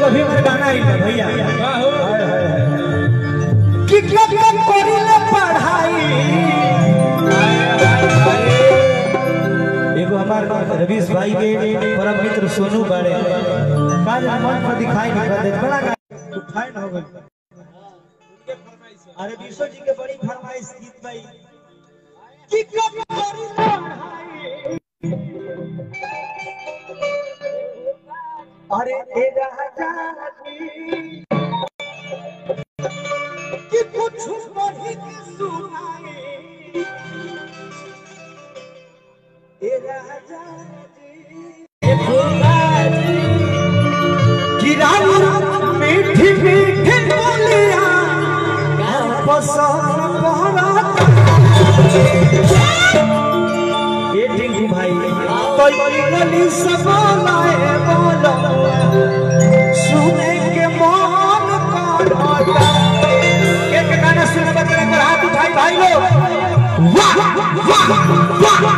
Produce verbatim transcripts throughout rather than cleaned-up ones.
अभी हमारे गाना आई है भैया कि कब कब करिले पढ़ाई एगो हमारे रवीश भाई के परम मित्र सोनू बाड़े काज मन पर दिखाई नहीं दे बड़ा फाइन हो गई। अरे विश्व जी के बड़ी फरमाइश गीत भाई कि कब करिले पढ़ाई अरे ए राजा जी कि कुछ पढ़ी के सुनाए ए राजा जी कि राम मीठी मीठी बोलिया पसंद पहरा ये टिंकू भाई तो गली सब लाए बोलो सुने के मन करता एक गाना सुने बच्चे पर हाथ उठाई भाई लोग वाह वाह वाह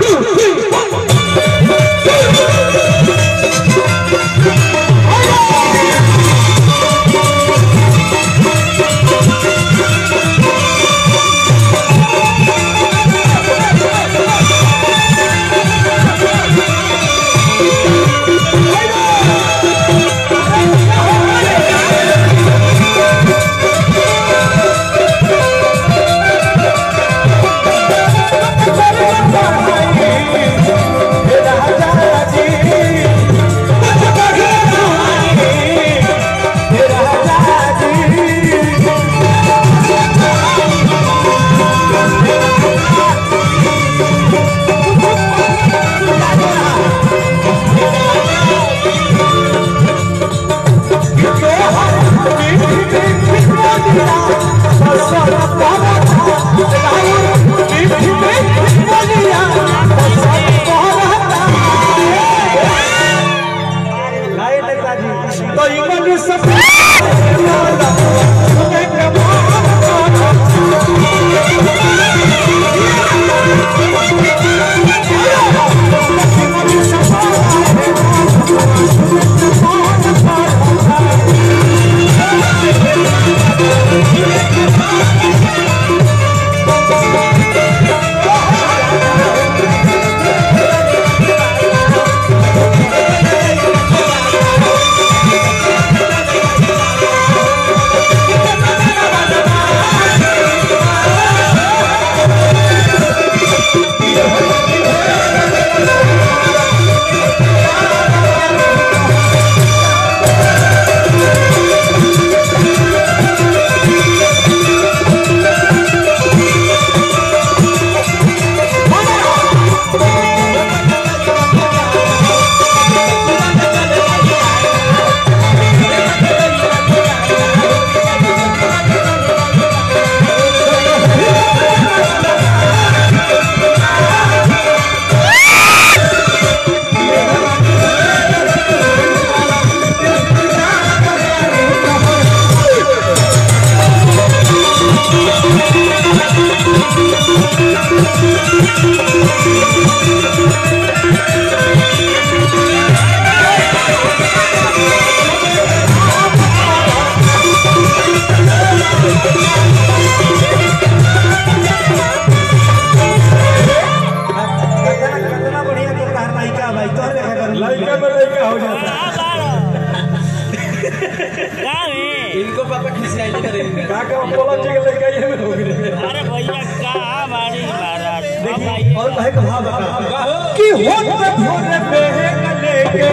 इनको पापा खिसियाई करेंगे काका बोला जी के लेके आइए में हो गए। अरे भैया का मारी महाराज देखिए और भाई का भाव बता कि होत भोर पे लेके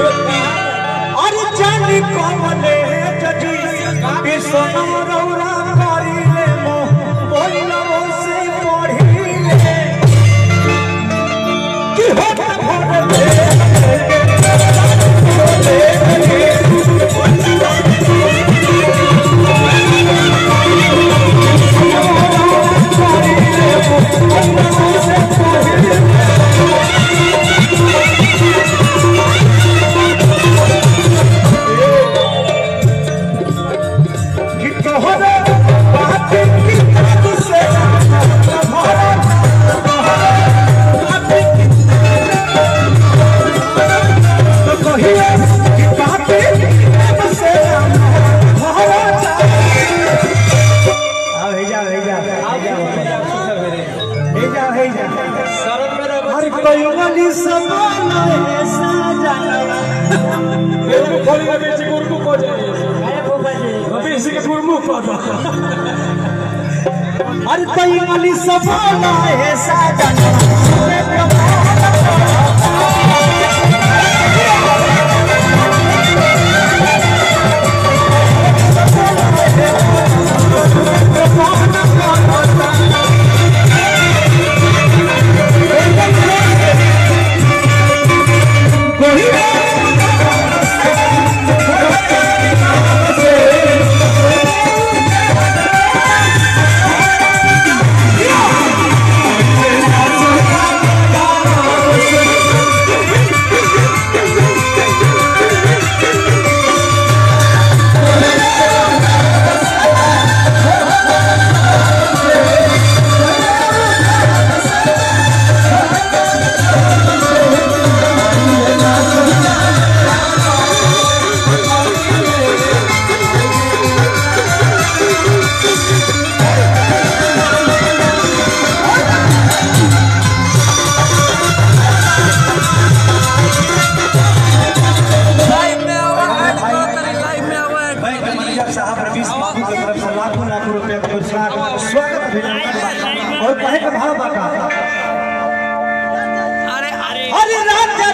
अरे जानी कमले जजी बिसना रौरा करी ले मो बोलनो से पढ़ी ले कि होत भोर पे कि करो अरे कोई वाली सबोला है साजन और कहे का भाव बाका अरे अरे अरे राजा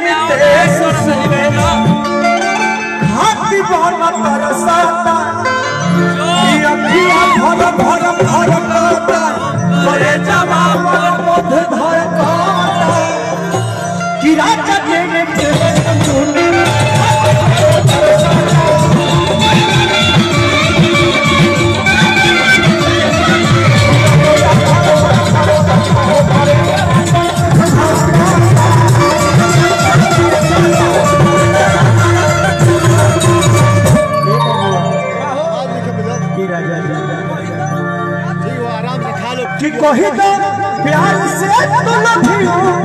हाथी बहुत तरसता ये अखियां भर भर भर करता बड़े जवाब मध धर करता कि राजा देने के कि कही तो प्यार से तो लभियो